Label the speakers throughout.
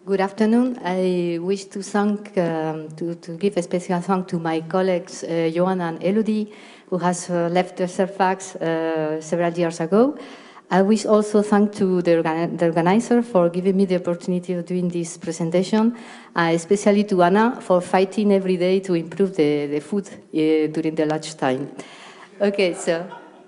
Speaker 1: Good afternoon. I wish to thank, to give a special thank to my colleagues, Joanna and Elodie, who has left the Fairfax several years ago. I wish also thank to the organizer for giving me the opportunity of doing this presentation, especially to Anna for fighting every day to improve the food during the lunchtime. Okay, so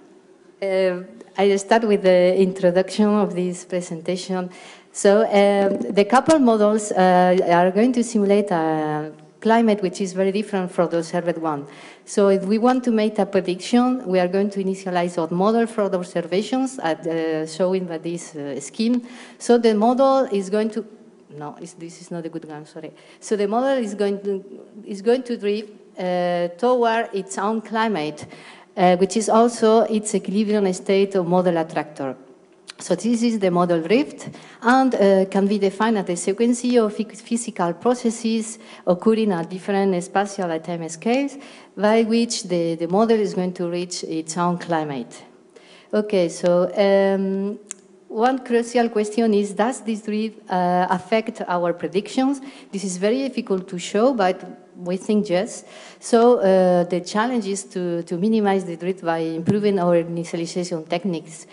Speaker 1: I start with the introduction of this presentation. So the couple models are going to simulate a climate which is very different from the observed one. So if we want to make a prediction, we are going to initialize our model for the observations showing by this scheme. So the model is going to, no, this is not a good one, sorry. So the model is going to drift toward its own climate, which is also its equilibrium state of model attractor. So this is the model drift, and can be defined as a sequence of physical processes occurring at different spatial and time scales, by which the model is going to reach its own climate. Okay, so one crucial question is, does this drift affect our predictions? This is very difficult to show, but we think yes. So the challenge is to minimize the drift by improving our initialization techniques.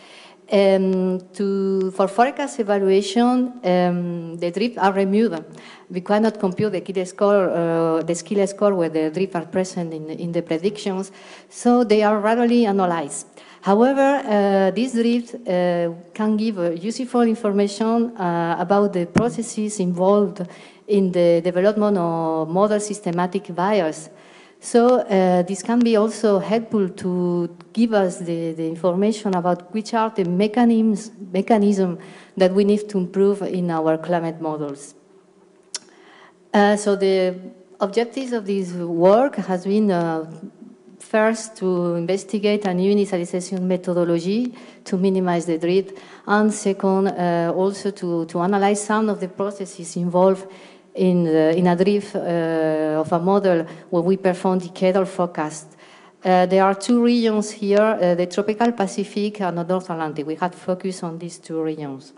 Speaker 1: For forecast evaluation, the drift are removed. We cannot compute the skill score where the drift are present in the predictions, so they are rarely analyzed. However, this drift can give useful information about the processes involved in the development of model systematic bias. So this can be also helpful to give us the information about which are the mechanisms that we need to improve in our climate models. So the objectives of this work has been first to investigate a new initialization methodology to minimize the drift, and second also to analyze some of the processes involved in a drift of a model where we perform decadal forecast. There are two regions here, the tropical Pacific and the North Atlantic. We had focused on these two regions.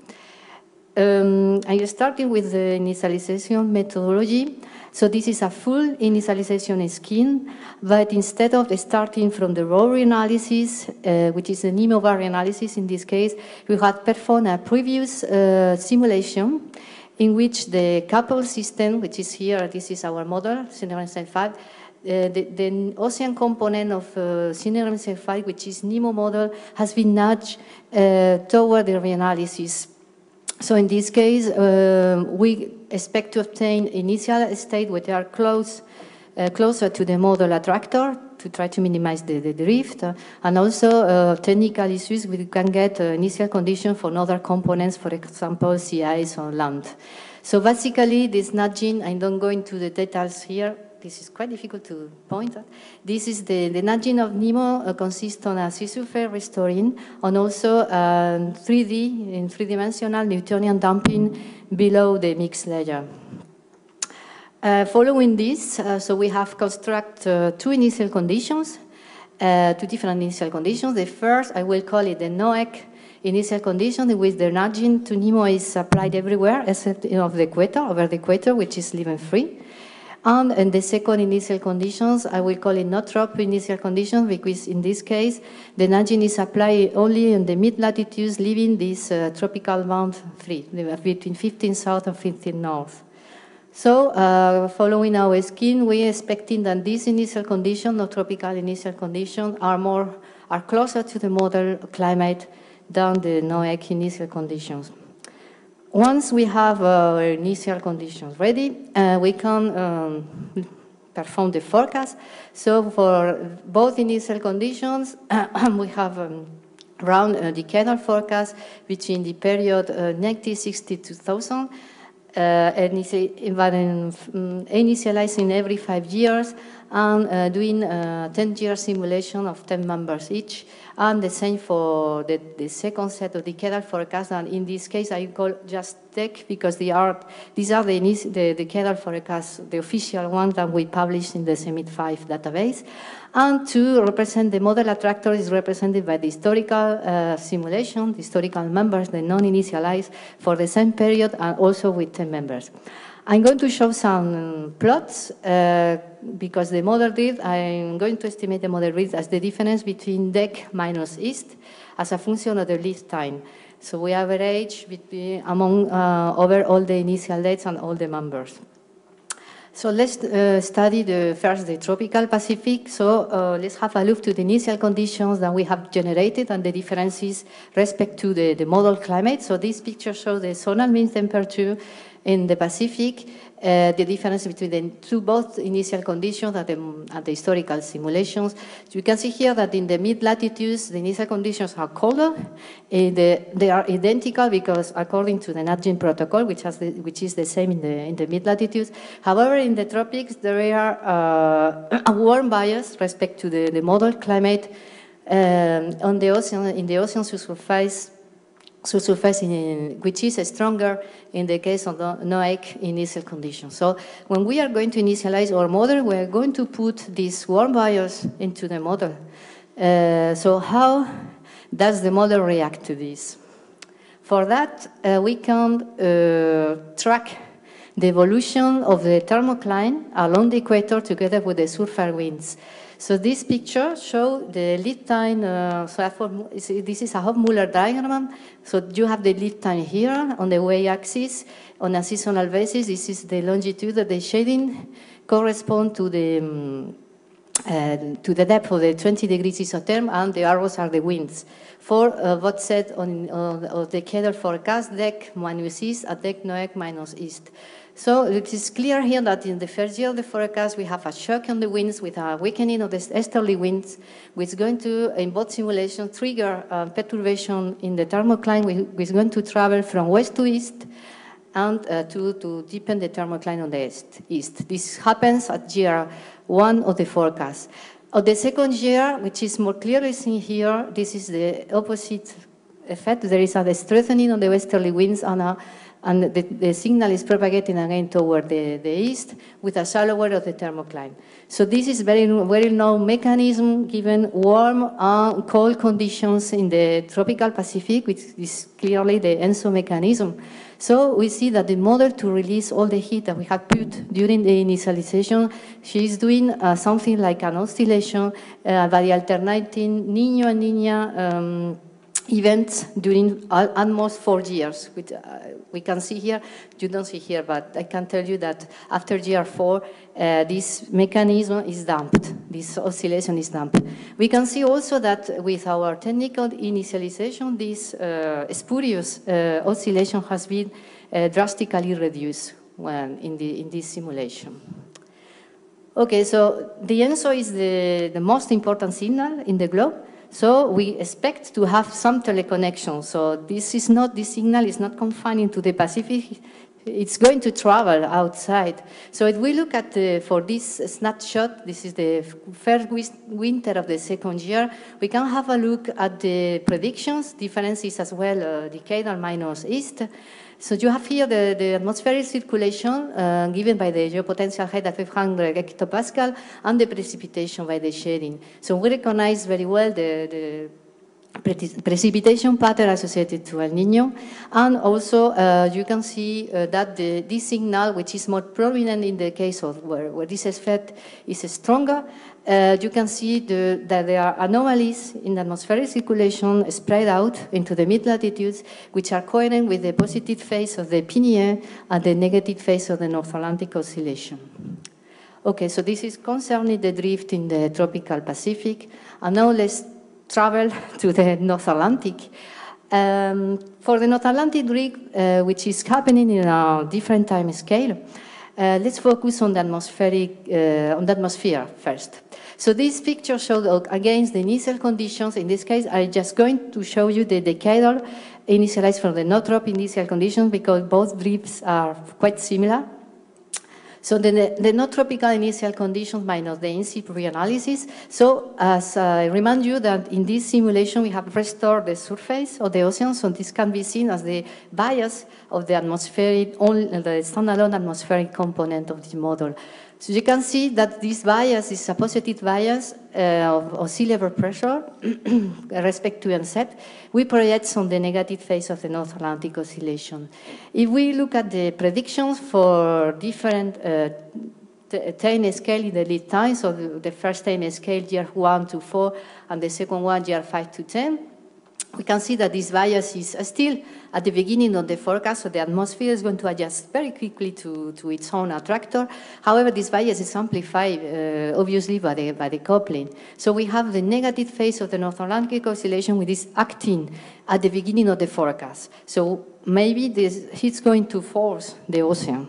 Speaker 1: I started with the initialization methodology. So this is a full initialization scheme, but instead of starting from the raw reanalysis, which is a NEMO reanalysis in this case, we had performed a previous simulation in which the couple system, which is here, this is our model, CNRM-5, the ocean component of CNRM-5, which is NEMO model, has been nudged toward the reanalysis. So in this case, we expect to obtain initial state which are closer to the model attractor to try to minimize the drift, and also technical issues, we can get initial conditions for other components, for example, sea ice on land. So basically, this nudging, I don't go into the details here, this is quite difficult to point at. This is the nudging of NEMO consists on a sea surface restoring, and also 3D, in three-dimensional Newtonian damping below the mixed layer. Following this, so we have construct two initial conditions, two different initial conditions. The first, I will call it the NOEC initial condition, in which the nudging to NEMO is applied everywhere except of the equator, over the equator, which is living free. And the second initial conditions, I will call it not-drop initial conditions, because in this case, the nudging is applied only in the mid-latitudes, leaving this tropical bound free, between 15 south and 15 north. So, following our scheme, we are expecting that these initial conditions, no tropical initial conditions, are closer to the model climate than the NOEC initial conditions. Once we have our initial conditions ready, we can perform the forecast. So for both initial conditions, we have round decadal forecast between the period 1960 to 2000, initializing every 5 years and doing a 10-year simulation of 10 members each, And the same for the second set of decadal forecasts, and in this case I call just DEC because these are the decadal forecasts, the official ones that we published in the CEMIT 5 database. And to represent the model attractor is represented by the historical simulation, the historical members, the non-initialized for the same period, and also with 10 members. I'm going to show some plots because the model drift, I'm going to estimate the model drift as the difference between DEC minus EAST as a function of the lead time. So we average among over all the initial dates and all the members. So let's study first the tropical Pacific. So let's have a look to the initial conditions that we have generated and the differences respect to the model climate. So this picture shows the zonal mean temperature in the Pacific, the difference between both initial conditions and the historical simulations. So you can see here that in the mid-latitudes, the initial conditions are colder. They are identical because according to the NatGen protocol, which is the same in the mid-latitudes. However, in the tropics, there are a warm bias respect to the model climate on the ocean, in the ocean subsurface, which is stronger in the case of the NOAC initial conditions. So when we are going to initialize our model, we are going to put this warm bias into the model. So how does the model react to this? For that, we can track the evolution of the thermocline along the equator together with the surface winds. So this picture shows the lead time, this is a Hofmüller diagram. So you have the lead time here on the y-axis on a seasonal basis. This is the longitude of the shading correspond to the depth of the 20 degrees isotherm, and the arrows are the winds. For what set on the decadal forecast, DEC minus east, and DEC NOAC minus east. So it is clear here that in the first year of the forecast, we have a shock on the winds with a weakening of the easterly winds, which is going to, in both simulations, trigger perturbation in the thermocline, which is going to travel from west to east and to deepen the thermocline on the east. This happens at year 1 of the forecast. Of the second year, which is more clearly seen here, this is the opposite effect. There is a strengthening of the westerly winds and the signal is propagating again toward the east with a shallower of the thermocline. So this is very known mechanism given warm and cold conditions in the tropical Pacific, which is clearly the ENSO mechanism. So we see that the model to release all the heat that we have put during the initialization, she is doing something like an oscillation by alternating Niño and Niña events during almost 4 years, which we can see here. You don't see here, but I can tell you that after year 4, this mechanism is damped. This oscillation is damped. We can see also that with our technical initialization, this spurious oscillation has been drastically reduced in this simulation. Okay, so the ENSO is the most important signal in the globe. So we expect to have some teleconnection. So this signal is not confined to the Pacific. It's going to travel outside. So if we look at for this snapshot, this is the first winter of the second year, we can have a look at the predictions, differences as well, decadal minus east. So you have here the atmospheric circulation given by the geopotential height at 500 hectopascal and the precipitation by the shading. So we recognize very well the precipitation pattern associated to El Niño, and also you can see that this signal, which is more prominent in the case of where this effect is stronger, you can see that there are anomalies in the atmospheric circulation spread out into the mid-latitudes, which are coherent with the positive phase of the PNE and the negative phase of the North Atlantic oscillation. Okay, so this is concerning the drift in the tropical Pacific, and now let's travel to the North Atlantic. For the North Atlantic drift, which is happening in a different time scale, let's focus on the atmosphere first. So this picture shows against the initial conditions. In this case, I'm just going to show you the decadal initialized from the no-trop initial conditions because both drifts are quite similar. So the not tropical initial conditions minus the in-situ reanalysis. So as I remind you that in this simulation we have restored the surface of the ocean, so this can be seen as the bias of the atmospheric, the standalone atmospheric component of the model. So you can see that this bias is a positive bias of sea level pressure respect to NZ. We project on the negative phase of the North Atlantic Oscillation. If we look at the predictions for different time scale in the lead time, so the first time scale year 1 to 4 and the second one year 5 to 10, we can see that this bias is still at the beginning of the forecast, so the atmosphere is going to adjust very quickly to its own attractor. However, this bias is amplified, obviously, by the coupling. So we have the negative phase of the North Atlantic Oscillation with this acting at the beginning of the forecast. So maybe it's going to force the ocean.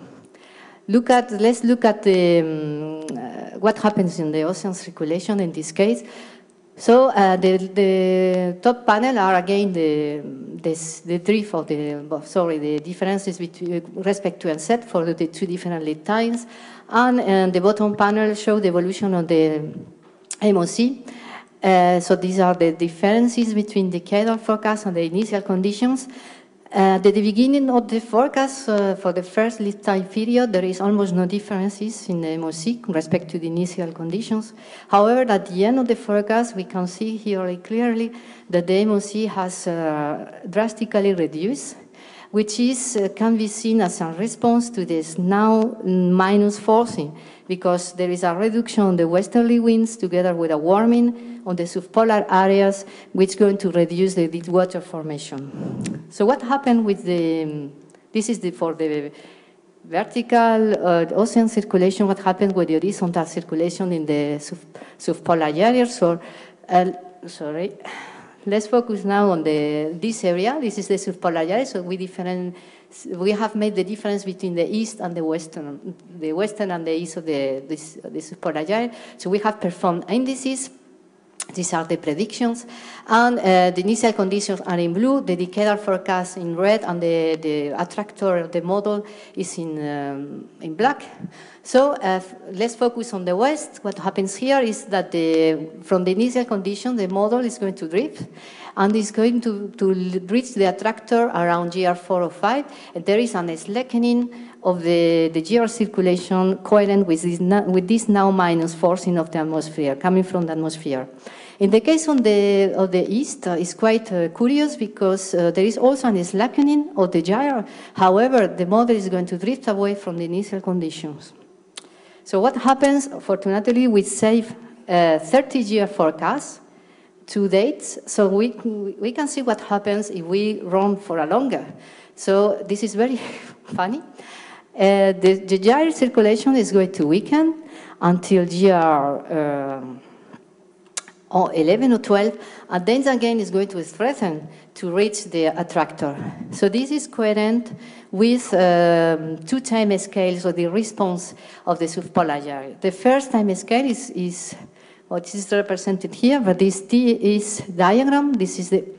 Speaker 1: Let's look at what happens in the ocean circulation in this case. So the top panel are again the drift of the differences between respect to NZ for the two different lead times, and the bottom panel show the evolution of the MOC. So these are the differences between the decadal forecast and the initial conditions. At the beginning of the forecast for the first lead time period, there is almost no differences in the MOC with respect to the initial conditions. However, at the end of the forecast, we can see here clearly that the MOC has drastically reduced, which can be seen as a response to this now minus forcing, because there is a reduction on the westerly winds together with a warming on the subpolar areas, which is going to reduce the deep water formation. So what happened with this is for the vertical ocean circulation, what happened with the horizontal circulation in the subpolar areas, or, sorry. Let's focus now on this area. This is the subpolar area, so we have made the difference between the east and the western and the east of the subpolar area. So we have performed indices. These are the predictions, and the initial conditions are in blue, the decadal forecast in red, and the attractor of the model is in black. So let's focus on the west. What happens here is that from the initial condition, the model is going to drift, and is going to reach the attractor around GR4 or 5, and there is a slackening of the GR circulation coherent with this now minus forcing of the atmosphere, coming from the atmosphere. In the case of the east, it's quite curious because there is also a slackening of the gyre. However, the model is going to drift away from the initial conditions. So what happens, fortunately, we save 30-year forecasts to dates, so we can see what happens if we run for a longer. So this is very funny. The gyre circulation is going to weaken until GR 11 or 12, and then again is going to strengthen to reach the attractor. So this is coherent with two time scales of the response of the subpolar gyre. The first time scale is what is represented here, but this T is diagram. This is the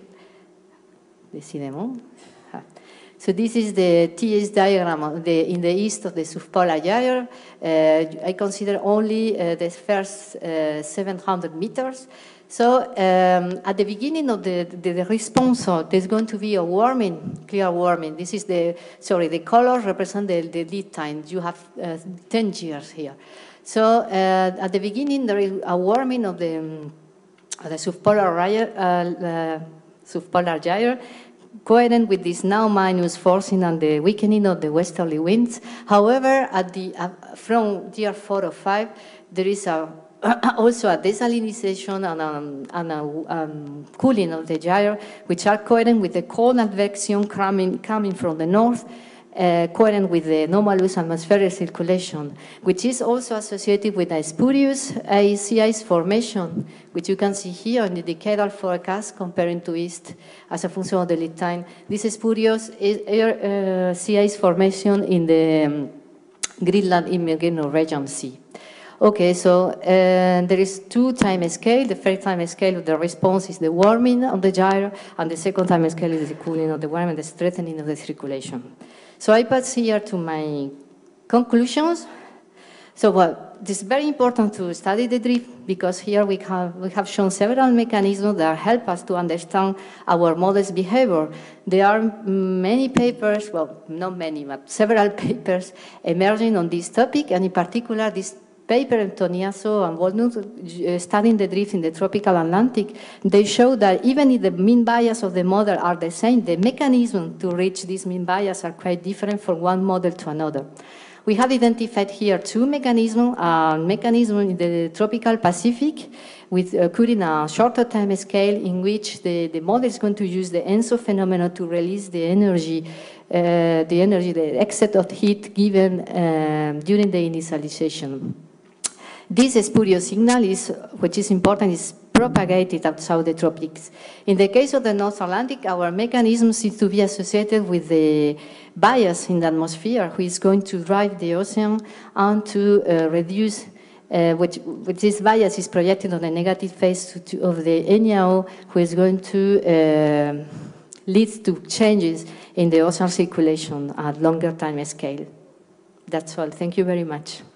Speaker 1: So this is the TS diagram in the east of the subpolar gyre. I consider only the first 700 meters. So at the beginning of the response, there's going to be a warming, clear warming. This is the colors represent the lead time. You have 10 years here. So at the beginning, there is a warming of the subpolar gyre, coherent with this now minus forcing and the weakening of the westerly winds. However, from year 4 or 5, there is also a desalinization and a cooling of the gyre, which are coherent with the cold advection coming from the north, coherent with the anomalous atmospheric circulation, which is also associated with a spurious sea ice formation, which you can see here in the decadal forecast comparing to east as a function of the lead time. This spurious sea ice formation in the Greenland Immergeno region sea. Okay, so there is two time scale. The first time scale of the response is the warming of the gyre, and the second time scale is the cooling of the warming and the strengthening of the circulation. So I pass here to my conclusions. So, well, it's very important to study the drift because here we have shown several mechanisms that help us to understand our model's behavior. There are many papers, well, not many, but several papers emerging on this topic, and in particular, this paper in Toniaso and Walnut studying the drift in the tropical Atlantic. They show that even if the mean bias of the model are the same, the mechanisms to reach this mean bias are quite different from one model to another. We have identified here two mechanisms, mechanism in the tropical Pacific, with occurring a shorter time scale in which the model is going to use the ENSO phenomenon to release the energy, the excess of heat given during the initialization. This spurious signal is, which is important, is propagated outside the tropics. In the case of the North Atlantic, our mechanism seems to be associated with the bias in the atmosphere, which is going to drive the ocean and to reduce, which this bias is projected on the negative phase of the NIO, which is going to lead to changes in the ocean circulation at longer time scale. That's all. Thank you very much.